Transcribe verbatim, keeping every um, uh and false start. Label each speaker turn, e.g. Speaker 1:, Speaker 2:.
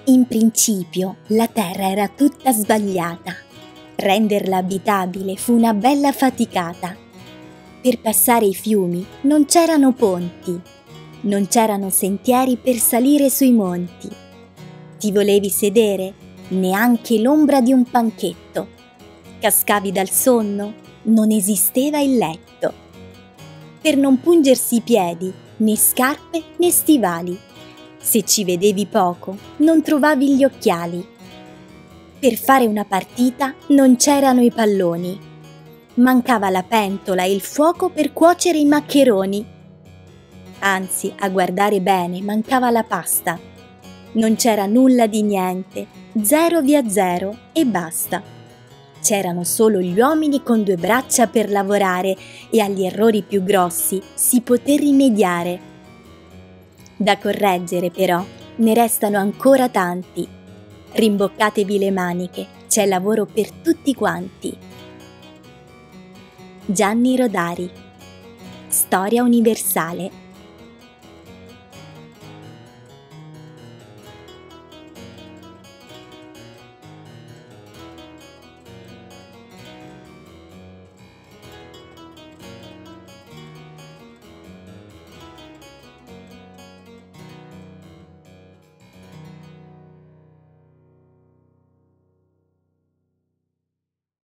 Speaker 1: In principio la terra era tutta sbagliata. Renderla abitabile fu una bella faticata. Per passare i fiumi non c'erano ponti, non c'erano sentieri per salire sui monti. Ti volevi sedere? Neanche l'ombra di un panchetto. Cascavi dal sonno? Non esisteva il letto. Per non pungersi i piedi, né scarpe né stivali. Se ci vedevi poco, non trovavi gli occhiali. Per fare una partita non c'erano i palloni. Mancava la pentola e il fuoco per cuocere i maccheroni. Anzi, a guardare bene, mancava la pasta. Non c'era nulla di niente, zero via zero e basta. C'erano solo gli uomini con due braccia per lavorare e agli errori più grossi si poté rimediare. Da correggere però ne restano ancora tanti. Rimboccatevi le maniche, c'è lavoro per tutti quanti. Gianni Rodari. Storia universale.